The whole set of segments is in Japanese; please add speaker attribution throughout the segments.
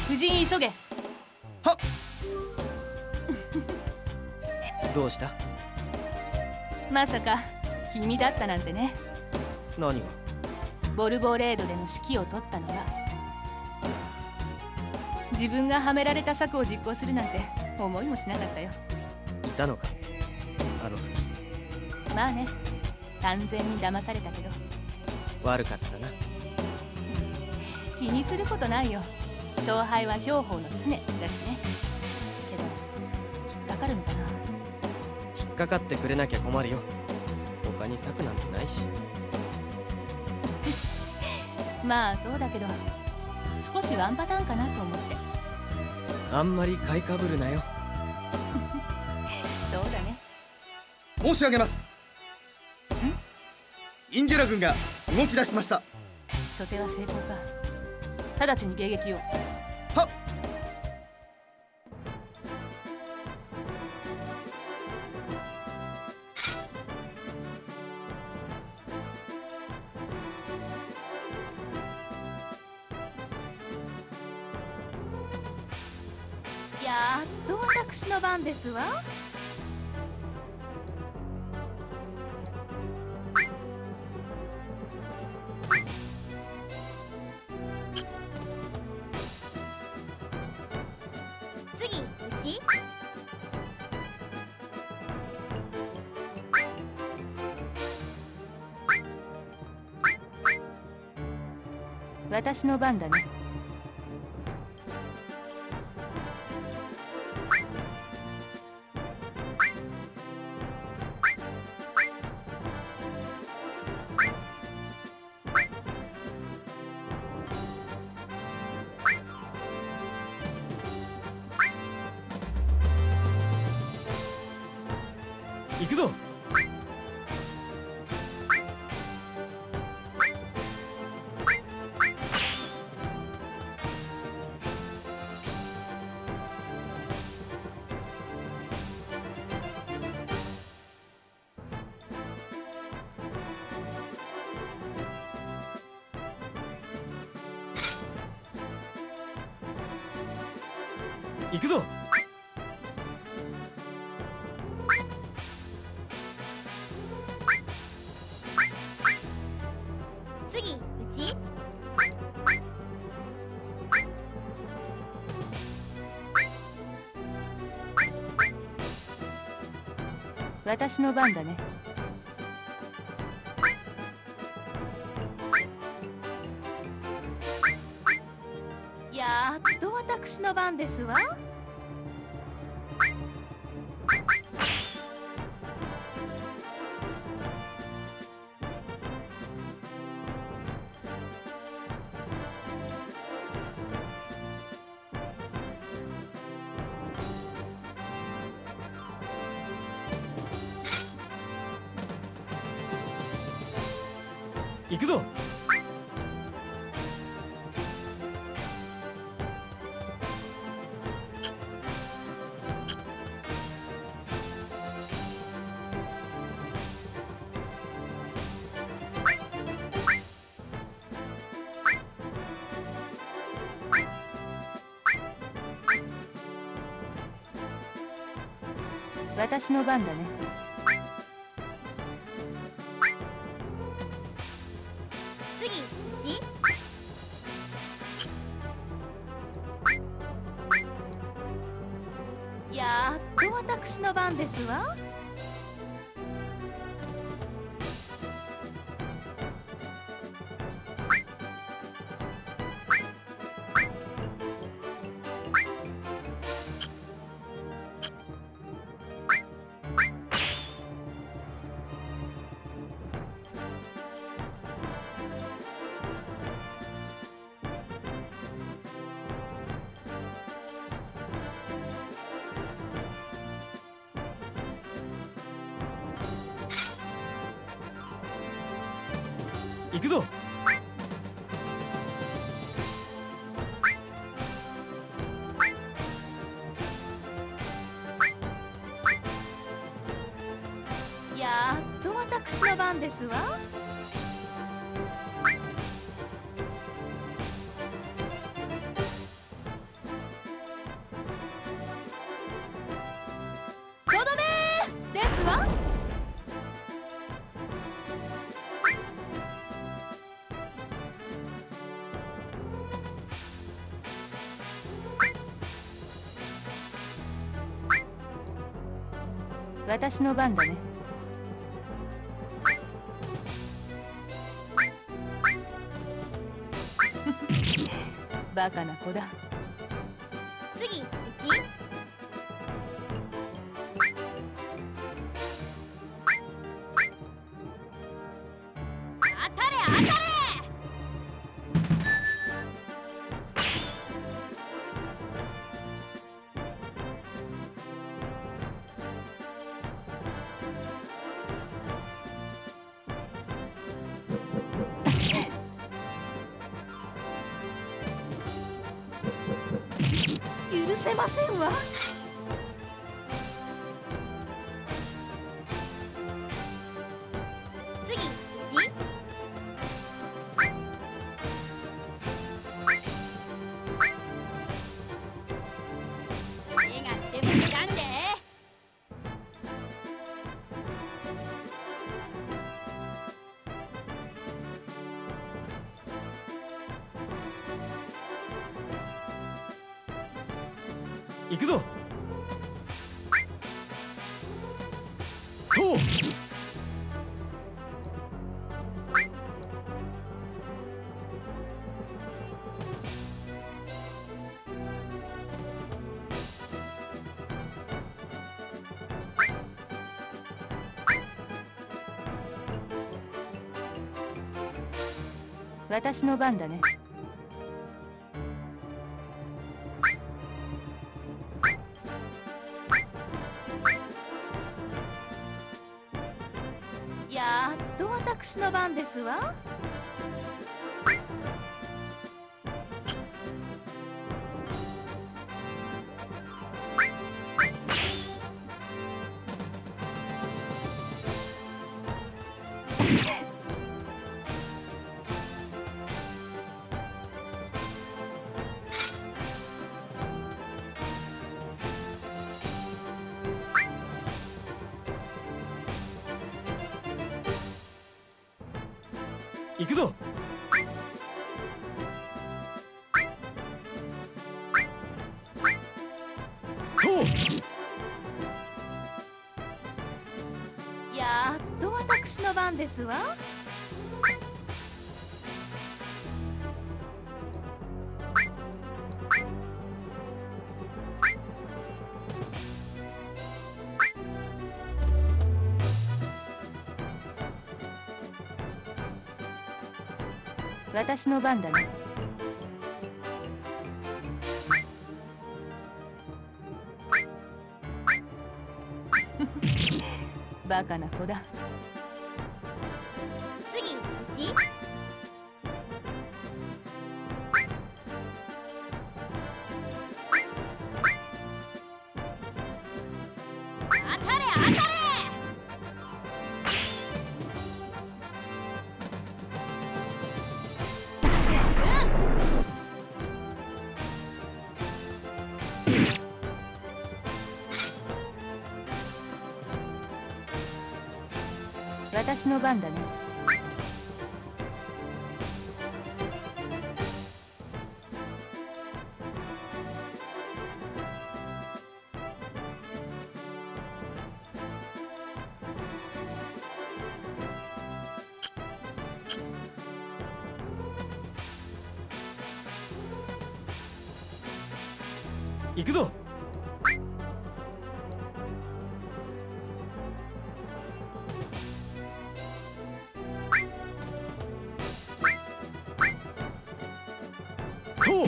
Speaker 1: 夫人急げ。
Speaker 2: はっ。どうした？
Speaker 1: まさか君だったなんてね。
Speaker 2: 何が？
Speaker 1: ボルボレードでの指揮を取ったのが。自分がはめられた策を実行するなんて思いもしなかったよ。
Speaker 2: いたのか、あの時。
Speaker 1: まあね、完全に騙されたけど。
Speaker 2: 悪かったな。
Speaker 1: 気にすることないよ。勝敗は兵法の常だしね。けど引っかかるのかな。
Speaker 2: 引っかかってくれなきゃ困るよ。他に策なんてないし。
Speaker 1: まあそうだけど、少しワンパターンかなと思って。
Speaker 2: あんまり買いかぶるなよ。
Speaker 1: そうだね。
Speaker 3: 申し上げます。インジェラ軍が動き出しました。
Speaker 1: 初手は成功か。直ちに迎撃を。
Speaker 3: はっ。
Speaker 4: やっと私の番ですわ。次、うち。
Speaker 1: 私の番だね。
Speaker 5: 行くぞ。行くぞ。
Speaker 4: 次、うち。
Speaker 1: 私の番だね。
Speaker 4: やっと私の番ですわ。
Speaker 5: 行くぞ。
Speaker 1: 私の番だね。
Speaker 4: 次、うち。やっと私の番ですわ。
Speaker 5: 行くぞ。
Speaker 4: やっと私の番ですわ。
Speaker 1: 私の番だね。バカな子だ。
Speaker 4: 次1。当たれ当たれ。許せませんわ。次1。目が手ぶきなんで。
Speaker 5: 行くぞ。そう。
Speaker 1: 私の番だね。
Speaker 4: やっと私の番ですわ。
Speaker 5: 行くぞ。そう。
Speaker 4: やっと私の番ですわ。
Speaker 1: 私の番だね。バカな子だ。
Speaker 4: 次1。当たれ当たれ。
Speaker 1: 私の番だね。
Speaker 5: 行くぞ。そう。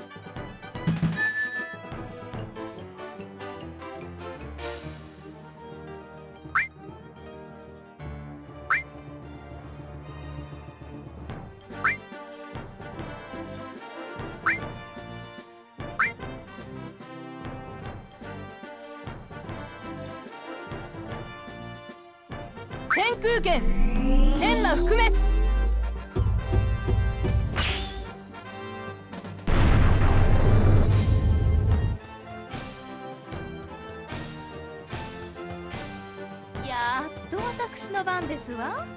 Speaker 1: 天空剣天魔覆滅。
Speaker 4: やっと私の番ですわ。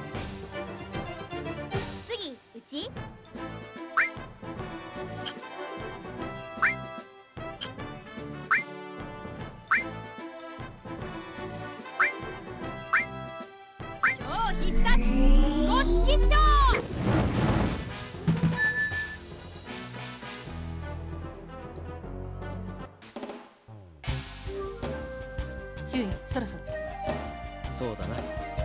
Speaker 4: 次1。 必殺ご指揮長。
Speaker 1: ヒューイ、そろそろ。
Speaker 2: そうだな。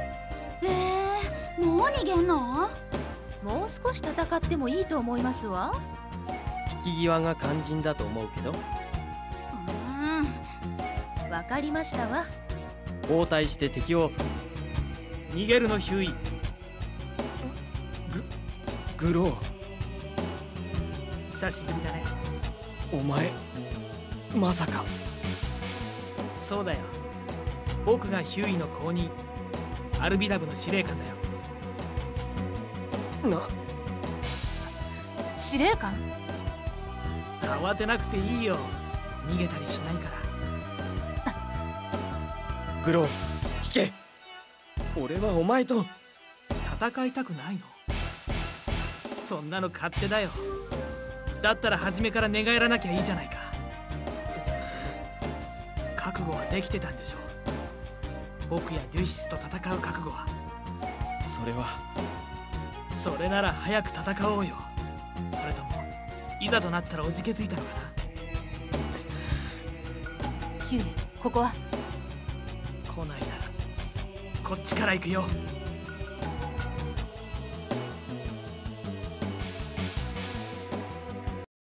Speaker 6: もう逃げんの？
Speaker 1: もう少し戦ってもいいと思いますわ。
Speaker 2: 引き際が肝心だと思うけど、
Speaker 1: わかりましたわ。
Speaker 2: 交代して敵を。
Speaker 5: 逃げるのヒューイ。
Speaker 2: グロー、
Speaker 5: 久しぶりだね。
Speaker 2: お前まさか。
Speaker 5: そうだよ。僕がヒューイの後任、アルビダブの司令官だよ。
Speaker 1: 司令官？
Speaker 5: 慌てなくていいよ。逃げたりしないから。
Speaker 2: グロー、聞け。俺はお前と。
Speaker 5: 戦いたくないの？そんなの勝手だよ。だったら初めから寝返らなきゃいいじゃないか。覚悟はできてたんでしょ。僕やデュシスと戦う覚悟は。
Speaker 2: それは。
Speaker 5: それなら早く戦おうよ。それともいざとなったらおじけづいたのかな。
Speaker 1: ヒューイ、ここは。
Speaker 5: 来ないならこっちから行くよ。